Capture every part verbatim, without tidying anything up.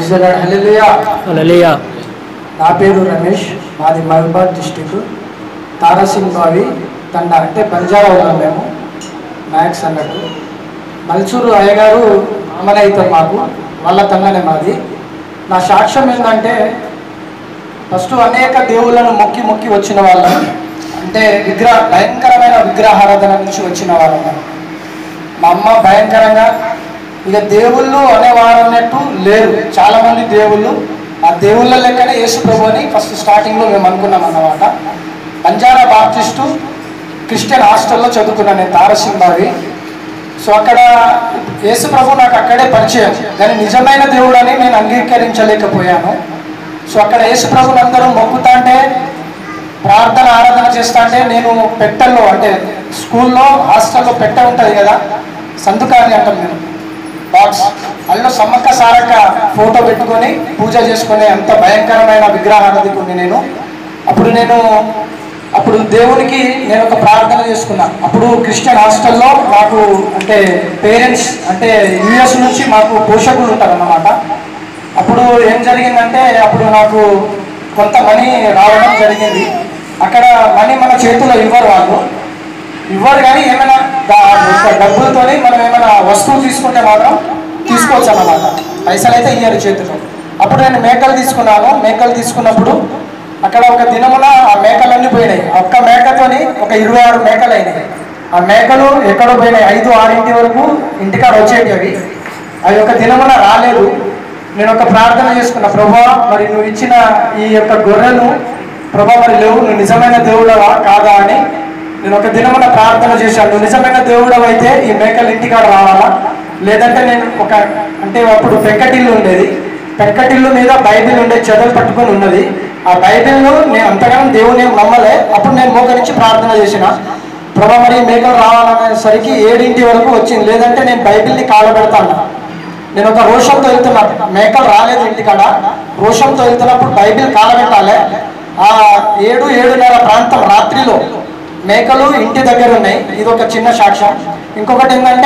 హల్లెలూయా హల్లెలూయా. నా పేరు రమేష్, మాది మహబూబాద్ డిస్టిక్, తారాసింగ్ బావి తండ, అంటే బంజారా ఉన్నాం మేము, మ్యాక్స్ అన్నట్టు. మల్సూరు అయ్యగారు అమలు అవుతారు మాకు, వాళ్ళ తండనే మాది. నా సాక్ష్యం ఏంటంటే, ఫస్ట్ అనేక దేవుళ్ళను మొక్కి మొక్కి వచ్చిన వాళ్ళం, అంటే విగ్రహ భయంకరమైన విగ్రహారాధన నుంచి వచ్చిన వాళ్ళం. మా అమ్మ భయంకరంగా ఇక దేవుళ్ళు అనేవారు అన్నట్టు లేరు, చాలామంది దేవుళ్ళు. ఆ దేవుళ్ళ లెక్కనే యేసు ప్రభు అని ఫస్ట్ స్టార్టింగ్లో మేము అనుకున్నాం అన్నమాట. బంజారా బాప్టిస్టు క్రిస్టియన్ హాస్టల్లో చదువుకున్నాను నేను, తారాసింగ్ బావి. సో అక్కడ యేసు ప్రభు నాకు అక్కడే పరిచయం, కానీ నిజమైన దేవుడు అని నేను అంగీకరించలేకపోయాను. సో అక్కడ యేసు ప్రభుని అందరూ మొక్కుతా అంటే, ప్రార్థన ఆరాధన చేస్తా అంటే, నేను పెట్టెల్లో, అంటే స్కూల్లో హాస్టల్లో పెట్టె ఉంటుంది కదా, సందుకాని అంటాం మేము, బాక్స్, అందులో సమ్మక్క సారక్క ఫోటో పెట్టుకొని పూజ చేసుకునే అంత భయంకరమైన విగ్రహారాధికుడిని నేను. అప్పుడు నేను అప్పుడు దేవునికి నేను ఒక ప్రార్థన చేసుకున్నా. అప్పుడు క్రిస్టియన్ హాస్టల్లో మాకు, అంటే పేరెంట్స్, అంటే యూఎస్ నుంచి మాకు పోషకులు ఉంటారు అన్నమాట. అప్పుడు ఏం జరిగిందంటే, అప్పుడు నాకు కొంత మనీ రావడం జరిగింది. అక్కడ మనీ మన చేతిలో ఇవ్వరు, వాళ్ళు ఇవ్వరు, కానీ ఏమైనా డబ్బులతోని మనం ఏమైనా వస్తువు తీసుకుంటే మాత్రం తీసుకోవచ్చు అన్నమాట, పైసలు అయితే ఇయ్యరు చేతిలో. అప్పుడు నేను మేకలు తీసుకున్నాను. మేకలు తీసుకున్నప్పుడు అక్కడ ఒక దినమున ఆ మేకలన్నీ పోయినాయి. ఒక్క మేకతోని ఒక ఇరవై ఆరు మేకలు అయినాయి. ఆ మేకలు ఎక్కడో పోయినాయి, ఐదు ఆరింటి వరకు ఇంటికాడ వచ్చేవి. అవి అవి ఒక దినమున రాలేదు. నేను ఒక ప్రార్థన చేసుకున్నా, ప్రభా మరి నువ్వు ఇచ్చిన ఈ యొక్క గొర్రెలు ప్రభా మరి లేవు, నువ్వు నిజమైన దేవుడవా కాదా అని నేను ఒక దినమున ప్రార్థన చేశాను. నువ్వు నిజమైన దేవుడవు అయితే ఈ మేకలు ఇంటికాడ రావాలా, లేదంటే నేను ఒక, అంటే అప్పుడు పెంకటిల్లు ఉండేది, పెంకటిల్లు మీద బైబిల్ ఉండే చెదలు పట్టుకొని ఉన్నది. ఆ బైబిల్ను నేను అంతగానో దేవుని ఏం నమ్మలే. అప్పుడు నేను మోకరించి ప్రార్థన చేసిన, ప్రభా మరి మేకలు రావాలనేసరికి ఏడింటి వరకు వచ్చింది, లేదంటే నేను బైబిల్ని కాలబెడతాను. నేను ఒక రోషంతో వెళ్తున్నా, మేకలు రాలేదు ఇంటికాడ, రోషంతో వెళ్తున్నప్పుడు బైబిల్ కాలబెట్టాలి. ఆ ఏడు ఏడున్నర ప్రాంతం రాత్రిలో మేకలు ఇంటి దగ్గర ఉన్నాయి. ఇది ఒక చిన్న సాక్ష్యం. ఇంకొకటి ఏంటంటే,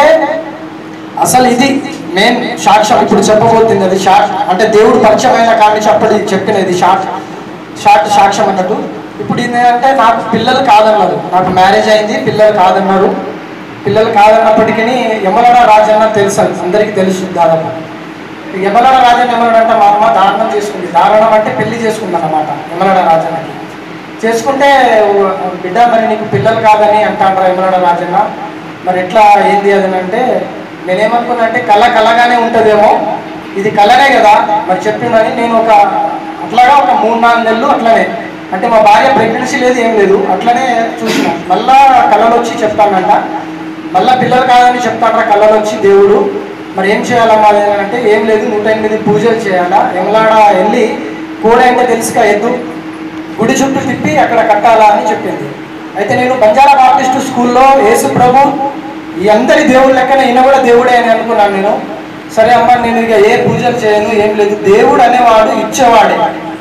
అసలు ఇది మెయిన్ సాక్ష్యం ఇప్పుడు చెప్పబోతుంది. అది షార్ట్, అంటే దేవుడు పరిచయమైన కానీ చెప్పడి చెప్పినది షార్ట్ షార్ట్ సాక్ష్యం అన్నట్టు. ఇప్పుడు ఏంటంటే, నాకు పిల్లలు కాదన్నారు, నాకు మ్యారేజ్ అయింది, పిల్లలు కాదన్నారు. పిల్లలు కాదన్నప్పటికీ యమలడ రాజన్న తెలుసు, అందరికీ తెలుసు దాదాపు. యమలడ రాజన్న యమలడంటే మా అమ్మ దారుణం చేసుకుంది. దారుణం అంటే పెళ్లి చేసుకుంది అన్నమాట యమలడ రాజన్నకి. చేసుకుంటే, బిడ్డ మరి నీకు పిల్లలు కాదని అంటాండ్రా యమలడ రాజన్న, మరి ఎట్లా ఏంది అది అంటే, నేనేమనుకున్నా అంటే కళ కళగానే ఉంటుందేమో, ఇది కళనే కదా మరి చెప్పిందని నేను ఒక అట్లాగా ఒక మూడు నాలుగు నెలలు అట్లనే, అంటే మా భార్య ప్రెగ్నెన్సీ లేదు ఏం లేదు, అట్లనే చూసిన. మళ్ళా కళలు వచ్చి చెప్తానంట, మళ్ళీ పిల్లలు కాదని చెప్తాడ్రా కళ్ళలో వచ్చి దేవుడు, మరి ఏం చేయాలమ్మా అంటే, ఏం లేదు నూట ఎనిమిది పూజలు చేయాలా, యమలాడ వెళ్ళి కోడ అంటే తెలుసుగా ఎద్దు, గుడి చుట్టూ తిప్పి అక్కడ కట్టాలా అని చెప్పింది. అయితే నేను బంజారా బాప్టిస్టు స్కూల్లో యేసు ప్రభు ఈ అందరి దేవుడి లెక్కన ఈయన కూడా దేవుడే అని అనుకున్నాను నేను. సరే అమ్మ, నేను ఇక ఏ పూజలు చేయను, ఏం లేదు, దేవుడు అనేవాడు ఇచ్చేవాడే,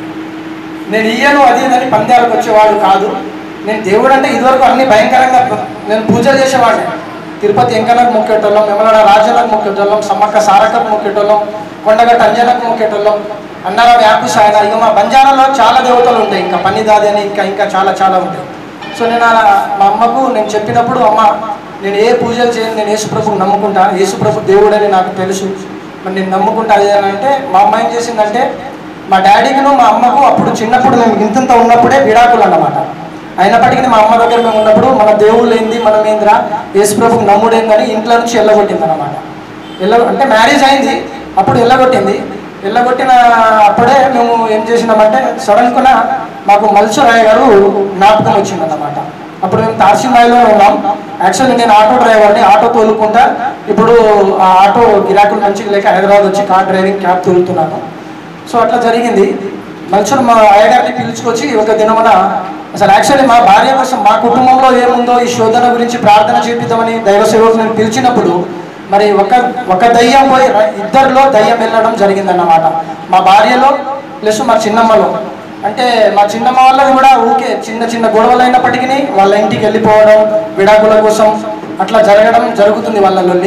నేను ఇయ్యను అది ఇదని పందాలకు వచ్చేవాడు కాదు. నేను దేవుడు అంటే ఇదివరకు అన్ని భయంకరంగా నేను పూజలు చేసేవాడిని. తిరుపతి ఎంకలకు మొక్కేటోళ్ళం, యమలడ రాజలకు మొక్కేటోళ్ళం, సమ్మక్క సారక్కకు మొక్కేటోళ్ళం, కొండగట్ట అంజనకు మొక్కేటోళ్ళం, అన్నారా వ్యాపు సాయన. ఇక మా బంజారాలో చాలా దేవతలు ఉంటాయి, ఇంకా పన్నిదాది అని ఇంకా ఇంకా చాలా చాలా ఉంటాయి. సో నేను మా అమ్మకు నేను చెప్పినప్పుడు, అమ్మ నేను ఏ పూజలు చేయను, నేను యేసుప్రభుని నమ్ముకుంటా, యేసుప్రభు దేవుడని నాకు తెలుసు, మరి నేను నమ్ముకుంటా అది అని అంటే, మా అమ్మ ఏం చేసిందంటే, మా డాడీకిను మా అమ్మకు అప్పుడు చిన్నప్పుడు మేము ఇంతంత ఉన్నప్పుడే విడాకులు అన్నమాట. అయినప్పటికీ మా అమ్మ దగ్గర మేము ఉన్నప్పుడు, మన దేవుళ్ళు ఏంది, మనం ఏందిరా, యేసుప్రభుకి నమ్ముడేందని ఇంట్లో నుంచి వెళ్ళగొట్టింది అన్నమాట. వెళ్ళ అంటే మ్యారేజ్ అయింది, అప్పుడు వెళ్ళగొట్టింది. వెళ్ళగొట్టిన అప్పుడే మేము ఏం చేసినామంటే, సడన్గా మాకు మల్సూరాయ్ గారు జ్ఞాపకం వచ్చిందన్నమాట. అప్పుడు మేము తార్సింబాయిలో ఉన్నాం. యాక్చువల్లీ నేను ఆటో డ్రైవర్ని, ఆటో తోలుకుంటా ఇప్పుడు ఆ ఆటో గిరాకులు మంచిగా లేక హైదరాబాద్ వచ్చి కార్ డ్రైవింగ్ క్యాబ్ తోలుతున్నాను. సో అట్లా జరిగింది. మల్సూరు మా అయ్యగారిని పిలుచుకొచ్చి ఒక దినమున, అసలు యాక్చువల్లీ మా భార్య కోసం మా కుటుంబంలో ఏముందో ఈ శోధన గురించి ప్రార్థన చేపిద్దామని దైవ సేవకు నేను పిలిచినప్పుడు, మరి ఒక ఒక దయ్యం పోయి ఇద్దరిలో దయ్యం వెళ్ళడం జరిగిందన్నమాట. మా భార్యలో ప్లస్ మా చిన్నమ్మలో. అంటే మా చిన్నమ్మ వాళ్ళది కూడా ఊకే చిన్న చిన్న గొడవలు అయినప్పటికీ వాళ్ళ ఇంటికి వెళ్ళిపోవడం, విడాకుల కోసం అట్లా జరగడం జరుగుతుంది వాళ్ళ లొల్లి.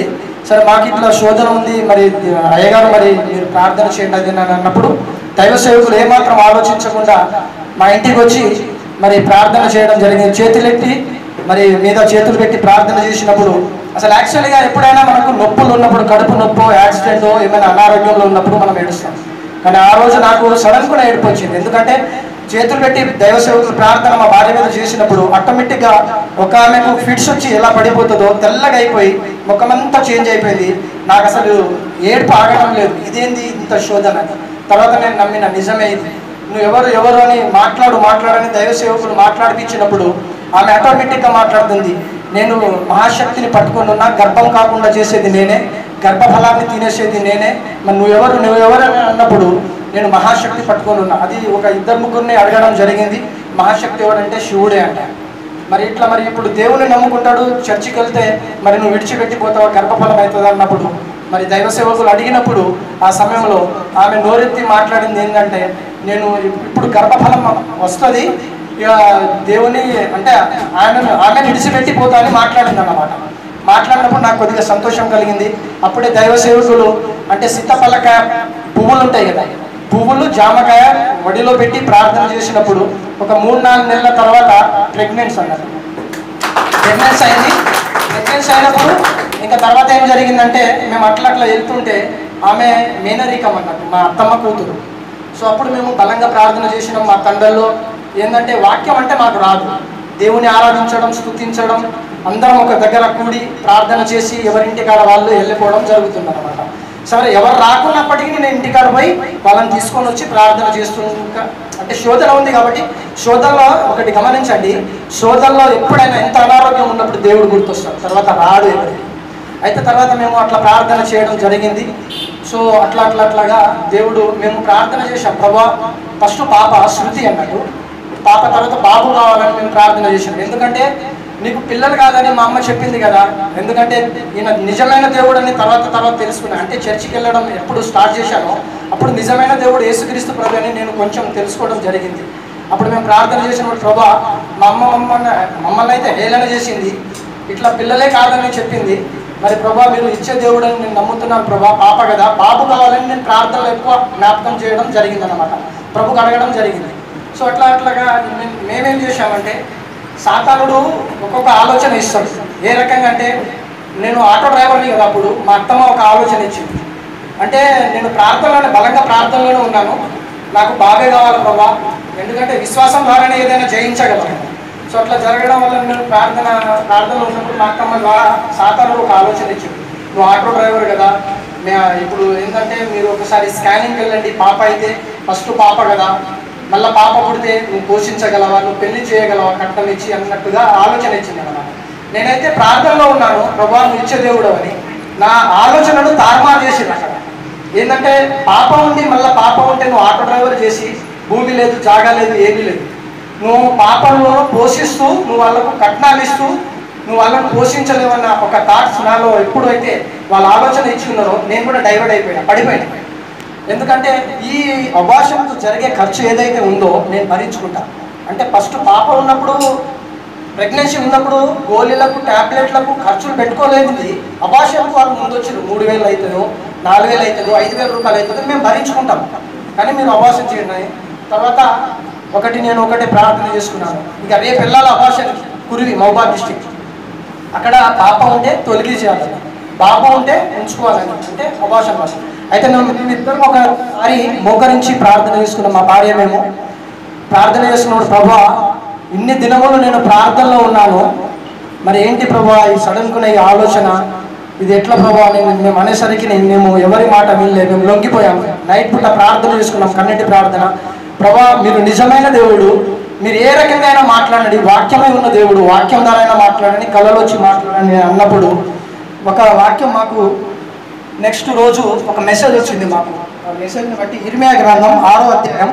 సరే మాకు ఇట్లా శోధన ఉంది, మరి అయ్యగారు మరి మీరు ప్రార్థన చేయండి అది అని అన్నప్పుడు దైవ సేవకులు ఏమాత్రం ఆలోచించకుండా మా ఇంటికి వచ్చి మరి ప్రార్థన చేయడం జరిగింది. చేతులెత్తి మరి మీద చేతులు పెట్టి ప్రార్థన చేసినప్పుడు అసలు యాక్చువల్గా ఎప్పుడైనా మనకు నొప్పులు ఉన్నప్పుడు, కడుపు నొప్పో యాక్సిడెంటో ఏమైనా అనారోగ్యంలో ఉన్నప్పుడు మనం ఏడుస్తాం. కానీ ఆ రోజు నాకు సడన్ కూడా ఏడుపు వచ్చింది. ఎందుకంటే చేతులు పెట్టి దైవ సేవకులు ప్రార్థన మా భార్య మీద చేసినప్పుడు ఆటోమేటిక్గా ఒక ఆమెకు ఫిట్స్ వచ్చి ఎలా పడిపోతుందో తెల్లగా అయిపోయి ముఖమంతా చేంజ్ అయిపోయింది. నాకు అసలు ఏడుపు ఆగడం లేదు. ఇదేంది ఇంత శోధన. తర్వాత నేను నమ్మిన నిజమే ఇది. నువ్వు ఎవరు ఎవరు అని మాట్లాడు మాట్లాడని దైవ సేవకులు మాట్లాడిపించినప్పుడు ఆమె ఆటోమేటిక్గా మాట్లాడుతుంది. నేను మహాశక్తిని పట్టుకొని ఉన్నా, గర్భం కాకుండా చేసేది నేనే, గర్భఫలాన్ని తినేసేది నేనే, మరి నువ్వెవరు నువ్వెవరు అని అన్నప్పుడు నేను మహాశక్తి పట్టుకొని ఉన్నా. అది ఒక ఇద్దరు ముగ్గురిని అడగడం జరిగింది. మహాశక్తి ఎవరంటే శివుడే అంట. మరి ఇట్లా మరి ఇప్పుడు దేవుని నమ్ముకుంటాడు, చర్చికి వెళ్తే మరి నువ్వు విడిచిపెట్టిపోతావు, గర్భఫలం అవుతుంది అన్నప్పుడు మరి దైవ సేవకులు అడిగినప్పుడు ఆ సమయంలో ఆమె నోరెత్తి మాట్లాడింది ఏంటంటే, నేను ఇప్పుడు గర్భఫలం వస్తుంది, ఇక దేవుని అంటే ఆయన ఆమె విడిచిపెట్టిపోతా అని మాట్లాడింది అన్నమాట. మాట్లాడినప్పుడు నాకు కొద్దిగా సంతోషం కలిగింది. అప్పుడే దైవ సేవకులు అంటే సీతాఫలకాయ పువ్వులు ఉంటాయి కదా, పువ్వులు జామకాయ వడిలో పెట్టి ప్రార్థన చేసినప్పుడు ఒక మూడు నాలుగు నెలల తర్వాత ప్రెగ్నెన్సీ అన్నది ప్రెగ్నెన్సీ అయింది. ప్రెగ్నెన్సీ అయినప్పుడు ఇంకా తర్వాత ఏం జరిగిందంటే మేము అట్లా అట్లా వెళ్తుంటే ఆమె మేనరికం అన్నట్టు మా అత్తమ్మ కూతురు. సో అప్పుడు మేము బలంగా ప్రార్థన చేసినాం. మా తండ్రిలో ఏంటంటే వాక్యం అంటే మాకు రాదు, దేవుని ఆరాధించడం, స్తుతించడం, అందరం ఒక దగ్గర కూడి ప్రార్థన చేసి ఎవరింటికాడ వాళ్ళు వెళ్ళిపోవడం జరుగుతుంది అన్నమాట. సరే ఎవరు రాకున్నప్పటికీ నేను ఇంటికాడ పోయి వాళ్ళని తీసుకొని వచ్చి ప్రార్థన చేస్తున్నా. అంటే శోధన ఉంది కాబట్టి శోధనలో ఒకటి గమనించండి, శోధనలో ఎప్పుడైనా ఎంత అనారోగ్యం ఉన్నప్పుడు దేవుడు గుర్తొస్తాడు, తర్వాత రాడు ఎవరికి. అయితే తర్వాత మేము అట్లా ప్రార్థన చేయడం జరిగింది. సో అట్లా అట్లా అట్లాగా దేవుడు మేము ప్రార్థన చేసాం. ప్రభా ఫస్ట్ పాప శృతి అన్నట్టు, పాప తర్వాత బాబు కావాలని మేము ప్రార్థన చేసాం. ఎందుకంటే నీకు పిల్లలు కాదని మా అమ్మ చెప్పింది కదా. ఎందుకంటే ఈయన నిజమైన దేవుడు అని తర్వాత తర్వాత తెలుసుకున్నా. అంటే చర్చికి వెళ్ళడం ఎప్పుడు స్టార్ట్ చేశానో అప్పుడు నిజమైన దేవుడు యేసుక్రీస్తు ప్రభు అని నేను కొంచెం తెలుసుకోవడం జరిగింది. అప్పుడు మేము ప్రార్థన చేసినప్పుడు ప్రభా మా అమ్మ మమ్మల్ని మమ్మల్ని అయితే హేళన చేసింది, ఇట్లా పిల్లలే కాదని చెప్పింది. మరి ప్రభా మీరు ఇచ్చే దేవుడు అని నేను నమ్ముతున్నాను ప్రభా, పాప కదా బాబు కావాలని నేను ప్రార్థనలు ఎక్కువ జ్ఞాపకం చేయడం జరిగింది అన్నమాట, ప్రభుకు అడగడం జరిగింది. సో అట్లా అట్లాగా మేమేం చేశామంటే సాతానుడు ఒక్కొక్క ఆలోచన ఇస్తాడు. ఏ రకంగా అంటే నేను ఆటో డ్రైవర్ని కదా, అప్పుడు మా అత్తమ్మ ఒక ఆలోచన ఇచ్చింది. అంటే నేను ప్రార్థనలోనే బలంగా ప్రార్థనలోనే ఉన్నాను, నాకు బాబే కావాలి ప్రభా, ఎందుకంటే విశ్వాసం ద్వారానే ఏదైనా జయించగలను. సో అట్లా జరగడం వల్ల నేను ప్రార్థన ప్రార్థనలో ఉన్నప్పుడు మా అత్తమ్మ ద్వారా సాతానుడు ఒక ఆలోచన ఇచ్చింది. నువ్వు ఆటో డ్రైవర్ కదా, మే ఇప్పుడు ఏంటంటే మీరు ఒకసారి స్కానింగ్కి వెళ్ళండి, పాప అయితే ఫస్ట్ పాప కదా, మళ్ళీ పాప పుడితే నువ్వు పోషించగలవా, నువ్వు పెళ్లి చేయగలవా కట్నం ఇచ్చి అన్నట్టుగా ఆలోచన ఇచ్చింది అన్నమాట. నేనైతే ప్రార్థనలో ఉన్నాను, ప్రభా నువ్వు ఇచ్చే దేవుడు అని. నా ఆలోచనను తారుమారు చేసింది అక్కడ. ఏంటంటే పాప ఉండి మళ్ళీ పాప ఉంటే నువ్వు ఆటో డ్రైవర్ చేసి భూమి లేదు, జాగా లేదు, ఏమీ లేదు, నువ్వు పాపంలో పోషిస్తూ నువ్వు వాళ్ళకు కట్నాలు ఇస్తూ నువ్వు వాళ్ళని పోషించలేవన్న ఒక థాట్స్ నాలో ఎప్పుడైతే వాళ్ళ ఆలోచన ఇచ్చి ఉన్నారో నేను కూడా డైవర్ట్ అయిపోయినా, పడిపోయినా. ఎందుకంటే ఈ అబార్షన్కు జరిగే ఖర్చు ఏదైతే ఉందో నేను భరించుకుంటా. అంటే ఫస్ట్ పాప ఉన్నప్పుడు ప్రెగ్నెన్సీ ఉన్నప్పుడు గోళీలకు ట్యాబ్లెట్లకు ఖర్చులు పెట్టుకోలేదు. అబార్షన్కు వాళ్ళు ముందు వచ్చారు, మూడు వేలు అవుతుందో నాలుగు వేలు అవుతుందో ఐదు వేల రూపాయలు అవుతుందో మేము భరించుకుంటాం, కానీ మీరు అబార్షన్ చేయండి. తర్వాత ఒకటి నేను ఒకటే ప్రార్థన చేసుకున్నాను, ఇక రేపు వెళ్ళాలి అబార్షన్ కురివి మహబాద్ డిస్టిక్, అక్కడ పాప ఉంటే తొలగి చేయాలి, బాబు ఉంటే ఉంచుకోవాలని అంటే అబార్షన్ వాళ్ళు. అయితే మేము ఇద్దరం ఒకసారి మోకరించి ప్రార్థన చేసుకున్నాం. మా భార్య మేము ప్రార్థన చేసుకున్నప్పుడు ప్రభా ఇన్ని దినములు నేను ప్రార్థనలో ఉన్నాను, మరి ఏంటి ప్రభా ఈ సడన్కున్న ఈ ఆలోచన, ఇది ఎట్లా ప్రభా నేను మేము అనేసరికి మేము ఎవరి మాట వినలేదు, మేము లొంగిపోయాము. నైట్ పూట ప్రార్థన చేసుకున్నాం, కన్నెటి ప్రార్థన. ప్రభా మీరు నిజమైన దేవుడు, మీరు ఏ రకంగా అయినా మాట్లాడండి, వాక్యమై ఉన్న దేవుడు, వాక్యం ద్వారా అయినా మాట్లాడండి, కళలో వచ్చి మాట్లాడండి అన్నప్పుడు ఒక వాక్యం మాకు నెక్స్ట్ రోజు ఒక మెసేజ్ వచ్చింది మాకు. ఆ మెసేజ్ని బట్టి ఇర్మియా గ్రంథం ఆరో అధ్యాయం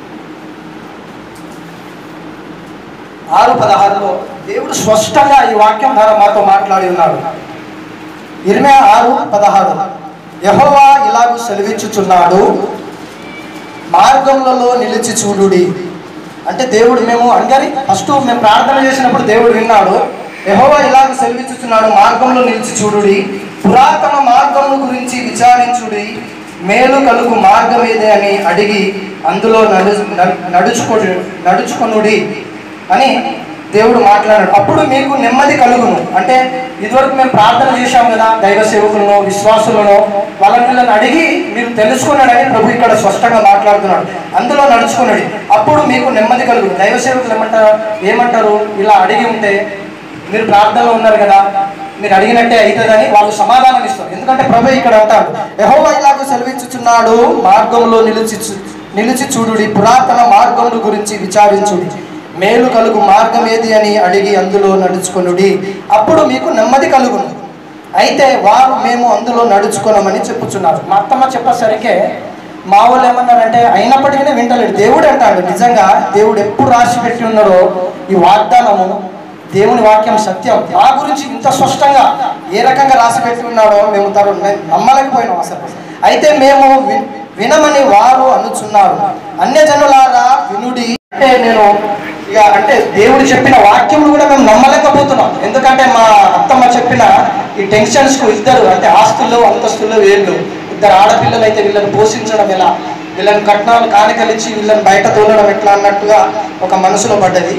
ఆరు పదహారులో దేవుడు స్పష్టంగా ఈ వాక్యం ద్వారా మాతో మాట్లాడి ఉన్నాడు. ఇర్మియా ఆరు పదహారు, యెహోవా ఇలాగూ సెలవిచ్చుచున్నాడు, మార్గములలో నిలిచి చూడుడి. అంటే దేవుడు మేము అందరి ఫస్ట్ మేము ప్రార్థన చేసినప్పుడు దేవుడు విన్నాడు. యెహోవా ఇలాగ సెలవిచ్చుచున్నాడు, మార్గంలో నిలిచి చూడుడి, పురాతన మార్గము గురించి విచారించుడి, మేలు కలుగు మార్గం ఏదే అని అడిగి అందులో నడు నడుచుకొడు నడుచుకొనుడి అని దేవుడు మాట్లాడాడు. అప్పుడు మీకు నెమ్మది కలుగును. అంటే ఇదివరకు మేము ప్రార్థన చేశాం కదా, దైవ సేవకులను విశ్వాసులను వాళ్ళని వీళ్ళని అడిగి మీరు తెలుసుకున్నాడని ప్రభు ఇక్కడ స్పష్టంగా మాట్లాడుతున్నాడు. అందులో నడుచుకున్నాడు. అప్పుడు మీకు నెమ్మది కలుగు. దైవ సేవకులు ఏమంటారు ఏమంటారు ఇలా అడిగి ఉంటే మీరు ప్రార్థనలో ఉన్నారు కదా, మీరు అడిగినట్టే అవుతుందని వాళ్ళు సమాధానం ఇస్తారు. ఎందుకంటే ప్రభు ఇక్కడ అంటాడు, యెహోవా ఇలాగ సెలవిచ్చుచున్నాడు, మార్గంలో నిలిచి నిలిచి చూడుడి, పురాతన మార్గముల గురించి విచారించుడి, మేలు కలుగు మార్గం ఏది అని అడిగి అందులో నడుచుకొనుడి, అప్పుడు మీకు నెమ్మది కలుగును. అయితే వారు మేము అందులో నడుచుకోనమని చెప్పుచున్నారు. మా అత్తమ్మ చెప్పేసరికే మా వాళ్ళు ఏమన్నారంటే అయినప్పటికీ వింటలేడు. దేవుడు అంటాడు, నిజంగా దేవుడు ఎప్పుడు రాసి పెట్టి ఉన్నాడో ఈ వాగ్దానము, దేవుని వాక్యం సత్యం, మా గురించి ఇంత స్పష్టంగా ఏ రకంగా రాసి పెట్టి ఉన్నాడో మేము తరు నమ్మలేకపోయినాం అసలు. అయితే మేము వినమని వారు అనుచున్నారు. అన్యజనులారా వినుడి అంటే నేను ఇక అంటే దేవుడు చెప్పిన వాక్యములు కూడా మేము నమ్మలేకపోతున్నాం. ఎందుకంటే మా అత్తమ్మ చెప్పిన ఈ టెన్షన్స్కు ఇద్దరు అంటే ఆస్తుల్లో అంతస్తుల్లో వీళ్ళు ఇద్దరు ఆడపిల్లలు అయితే వీళ్ళని పోషించడం ఎలా, వీళ్ళని కట్నాలు కానుకలిచ్చి వీళ్ళని బయట తోలడం ఎట్లా అన్నట్టుగా ఒక మనసులో పడ్డది.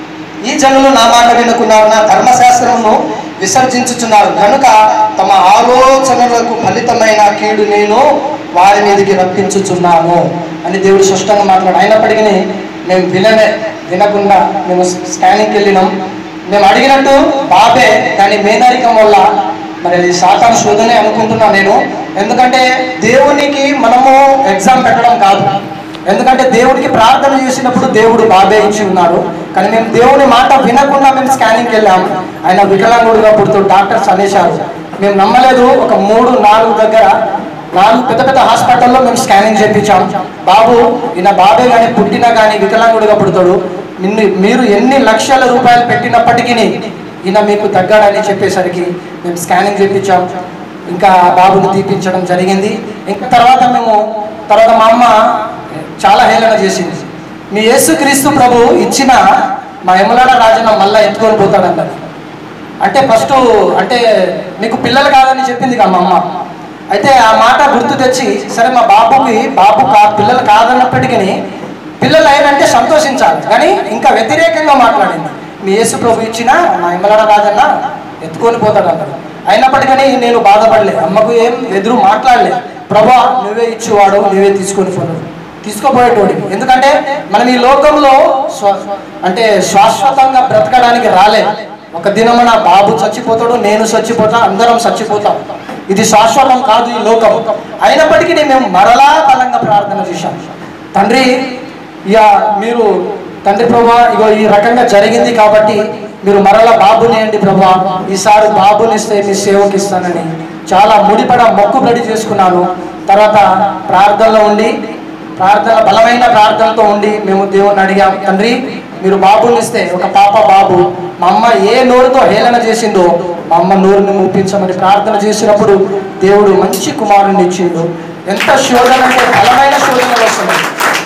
ఈ జనులు నా మాట వినుకున్నారు, నా ధర్మశాస్త్రమును విసర్జించుచున్నారు కనుక తమ ఆలోచనలకు ఫలితమైన కీడు నేను వారి మీదకి రప్పించుచున్నాను అని దేవుడు స్పష్టంగా మాట్లాడు. అయినప్పటికీ మేము వినలే, వినకుండా మేము స్కానింగ్కి వెళ్ళినాం. మేము అడిగినట్టు బాబే, కానీ మేనరికం వల్ల మరి అది సాతాను శోధనే అనుకుంటున్నాను నేను. ఎందుకంటే దేవునికి మనము ఎగ్జామ్ పెట్టడం కాదు, ఎందుకంటే దేవుడికి ప్రార్థన చేసినప్పుడు దేవుడు బాబే ఇచ్చి ఉన్నారు. కానీ మేము దేవుని మాట వినకుండా మేము స్కానింగ్కి వెళ్ళాము. ఆయన వికలాంగుడిగా పుడుతూ డాక్టర్స్ అనేశారు. మేము నమ్మలేదు. ఒక మూడు నాలుగు దగ్గర నాలుగు పెద్ద పెద్ద హాస్పిటల్లో మేము స్కానింగ్ చేయించాం. బాబు ఈయన బాబే కానీ పుట్టినా కానీ వికలాంగుడిగా పుడతాడు, నిన్ను మీరు ఎన్ని లక్షల రూపాయలు పెట్టినప్పటికీ ఈయన మీకు తగ్గాడని చెప్పేసరికి మేము స్కానింగ్ చేయించాం. ఇంకా బాబుని తీపించడం జరిగింది. ఇంకా తర్వాత మేము తర్వాత మా అమ్మ చాలా హేళన చేసింది. మీ యేసుక్రీస్తు ప్రభు ఇచ్చిన మా యమలాడ రాజన్న మళ్ళీ ఎత్తుకొని పోతాడన్నది. అంటే ఫస్ట్ అంటే మీకు పిల్లలు కాదని చెప్పింది కదా మా అమ్మ. అయితే ఆ మాట గుర్తు తెచ్చి సరే మా బాబుకి బాబు కా పిల్లలు కాదన్నప్పటికీ పిల్లలు అయినంటే సంతోషించాలి, కానీ ఇంకా వ్యతిరేకంగా మాట్లాడింది. మీ యేసు ప్రభు ఇచ్చిన మా యమలాడ రాజన్న ఎత్తుకొని పోతాడన్నారు. అయినప్పటికీ నేను బాధపడలేదు, అమ్మకు ఏం ఎదురు మాట్లాడలేదు. ప్రభా నువ్వే ఇచ్చేవాడు, నువ్వే తీసుకొని పోయాడు తీసుకోపోయేటోడికి. ఎందుకంటే మనం ఈ లోకంలో స్వ అంటే శాశ్వతంగా బ్రతకడానికి రాలేదు. ఒక దినము నా బాబు చచ్చిపోతాడు, నేను చచ్చిపోతా, అందరం చచ్చిపోతాం. ఇది శాశ్వతం కాదు ఈ లోకం. అయినప్పటికీ మేము మరలా బలంగా ప్రార్థన చేశాం. తండ్రి ఇక మీరు తండ్రి ప్రభా ఇగో ఈ రకంగా జరిగింది కాబట్టి మీరు మరలా బాబుని అండి ప్రభా, ఈసారి బాబుని ఇస్తే మీ సేవకి ఇస్తానని చాలా ముడిపడ మొక్కుబడి చేసుకున్నాను. తర్వాత ప్రార్థనలో ఉండి ప్రార్థన బలమైన ప్రార్థనతో ఉండి మేము దేవుణ్ణి అడిగాం, తండ్రి మీరు బాబుని ఇస్తే ఒక పాప బాబు, మా అమ్మ ఏ నోరుతో హేళన చేసిందో మా అమ్మ నోరుని ముప్పించమని ప్రార్థన చేసినప్పుడు దేవుడు మంచి కుమారుని ఇచ్చిండు. ఎంత శోధన అంటే బలమైన శోధనలు వస్తున్నాయి.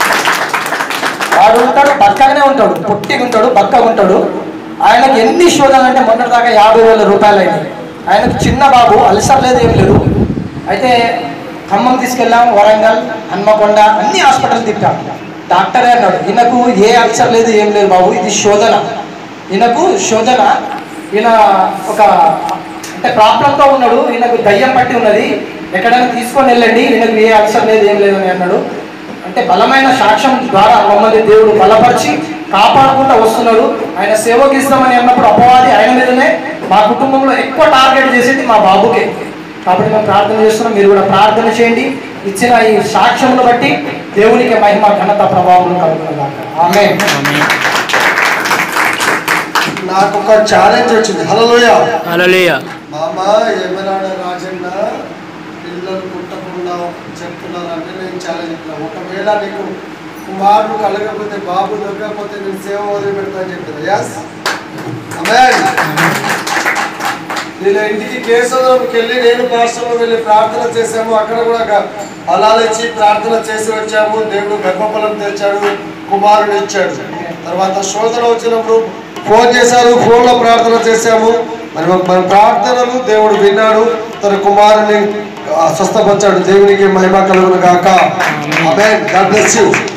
వాడు ఉంటాడు బక్కగానే ఉంటాడు, పొట్టిగా ఉంటాడు, బక్కగా ఉంటాడు. ఆయనకు ఎన్ని శోధనలు అంటే మొన్నటిదాకా యాభై వేల రూపాయలు అయినాయి. ఆయనకు చిన్న బాబు, అల్సర్ లేదు ఏం లేదు. అయితే ఖమ్మం తీసుకెళ్ళాం, వరంగల్, హన్మకొండ అన్ని హాస్పిటల్ తిప్పాం. డాక్టరే అన్నాడు ఈయనకు ఏ అల్సర్ లేదు ఏం లేదు బాబు, ఇది శోధన, ఈయనకు శోధన, ఈయన ఒక అంటే ప్రాబ్లంతో ఉన్నాడు, ఈయనకు దయ్యం పట్టి ఉన్నది, ఎక్కడైనా తీసుకొని వెళ్ళండి, ఈయనకు ఏ అల్సర్ లేదు ఏం లేదు అని అన్నాడు. అంటే బలమైన సాక్ష్యం ద్వారా మమ్మల్ని దేవుడు బలపరిచి కాపాడుకుంటూ వస్తున్నాడు. ఆయన సేవకి ఇస్తామని అన్నప్పుడు అపవాది ఆయన మీదనే, మా కుటుంబంలో ఎక్కువ టార్గెట్ చేసేది మా బాబుకే. కాబట్టి మేము ప్రార్థన చేస్తున్నాం, మీరు కూడా ప్రార్థన చేయండి. ఇచ్చిన ఈ సాక్ష్యంను బట్టి దేవునికి మహిమ ఘనత ప్రభావం కలుగుతుంది. ఆమేన్. నాకు ఒక ఛాలెంజ్ వచ్చింది. హల్లెలూయా హల్లెలూయా. మామ యమలాడ రాజన్న పిల్లలు పుట్టకుండా చెప్తున్నారంటే నేను ఛాలెంజ్ చెప్తున్నా. ఒకవేళ నీకు కుమారుడు కలగకపోతే బాబు దొరకకపోతే నేను సేవ వదిలిపెడతాను చెప్తున్నా. ఎస్ ఆమేన్. వీళ్ళ ఇంటికి కేసులోకి వెళ్ళి నేను పాస్టర్లో వెళ్ళి ప్రార్థన చేశాము. అక్కడ కూడా అలాలిచ్చి ప్రార్థన చేసి వచ్చాము. దేవుడు గర్భఫలం తెచ్చాడు, కుమారుడు ఇచ్చాడు. తర్వాత శోధన వచ్చినప్పుడు ఫోన్ చేశారు, ఫోన్లో ప్రార్థన చేశాము. మరి మన ప్రార్థనలు దేవుడు విన్నాడు, తన కుమారుని స్వస్థపరిచాడు. దేవునికి మహిమ కలుగును గాక. ఆమేన్. God bless you.